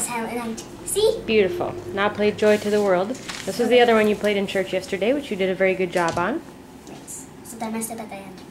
Silent Night. See? Beautiful. Now play Joy to the World. This was the other one you played in church yesterday, which you did a very good job on. Thanks. So I messed up at the end.